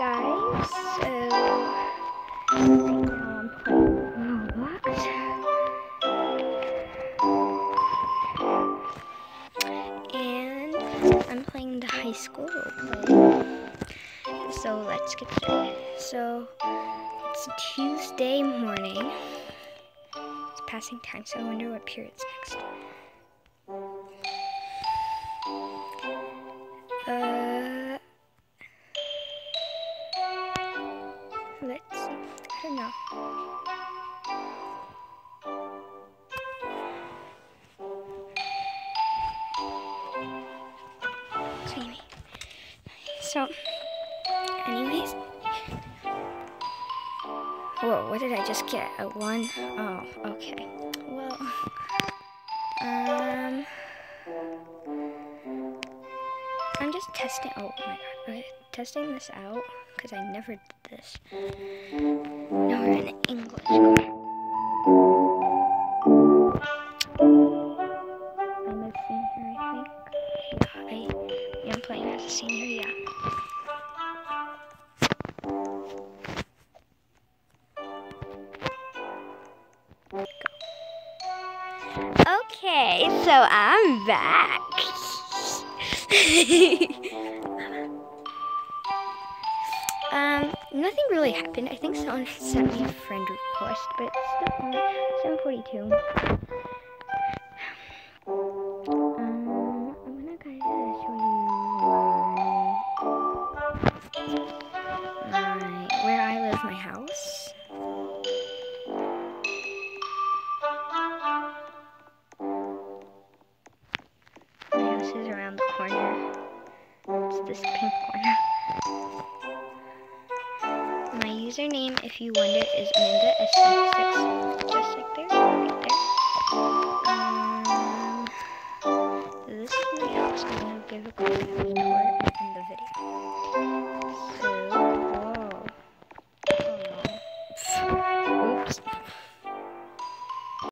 guys, so right now I'm playing Roblox, and I'm playing the high school roleplay, so let's get started. So, it's Tuesday morning, it's passing time, so I wonder what period's next. Let's see. I don't know. Jamie. So, anyways. Whoa, what did I just get? A 1? Oh, okay. Well, I'm just testing. Oh my god. Okay, testing this out because I never did this. Now we're in English class. I'm a senior, I think. Yeah, I'm playing as a senior, yeah. Okay, so I'm back. Nothing really happened. I think someone sent me a friend request, but it's still on 7:42. I'm gonna show you where I live, my house. My house is around the corner. It's this pink corner. My username, if you wonder, is AmandaS6. Just like there, right there. This is my house. I'm gonna give a quick house tour and end the video. So,